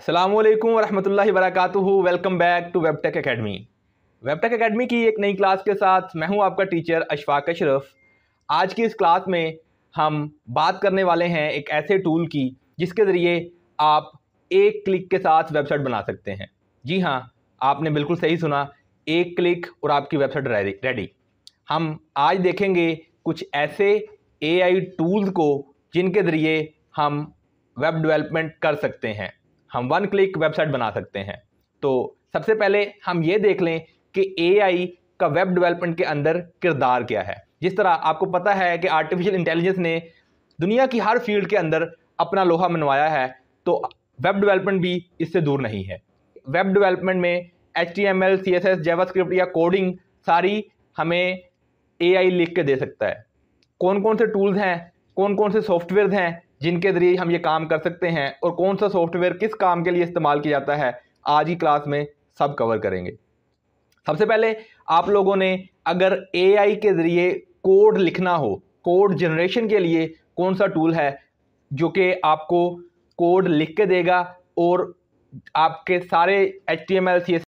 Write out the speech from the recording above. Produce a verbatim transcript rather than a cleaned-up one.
अस्सलामुअलैकुम वरहमतुल्लाहि वबरकातुहू। Welcome back to वेबटेक academy. वेबटेक academy की एक नई क्लास के साथ मैं हूं आपका टीचर अशफाक अशरफ। आज की इस क्लास में हम बात करने वाले हैं एक ऐसे टूल की जिसके ज़रिए आप एक क्लिक के साथ वेबसाइट बना सकते हैं। जी हाँ, आपने बिल्कुल सही सुना, एक क्लिक और आपकी वेबसाइट रेडी। हम आज देखेंगे कुछ ऐसे ए आई टूल्स को जिनके ज़रिए हम वेब डेवलपमेंट कर सकते हैं, हम वन क्लिक वेबसाइट बना सकते हैं। तो सबसे पहले हम ये देख लें कि ए आई का वेब डेवलपमेंट के अंदर किरदार क्या है। जिस तरह आपको पता है कि आर्टिफिशियल इंटेलिजेंस ने दुनिया की हर फील्ड के अंदर अपना लोहा मनवाया है, तो वेब डेवलपमेंट भी इससे दूर नहीं है। वेब डेवलपमेंट में H T M L, C S S, JavaScript या कोडिंग सारी हमें ए आई लिख के दे सकता है। कौन कौन से टूल्स हैं, कौन कौन से सॉफ्टवेयर हैं जिनके ज़रिए हम ये काम कर सकते हैं और कौन सा सॉफ्टवेयर किस काम के लिए इस्तेमाल किया जाता है, आज की क्लास में सब कवर करेंगे। सबसे पहले आप लोगों ने अगर ए आई के ज़रिए कोड लिखना हो, कोड जनरेशन के लिए कौन सा टूल है जो कि आपको कोड लिख के देगा और आपके सारे H T M L, C S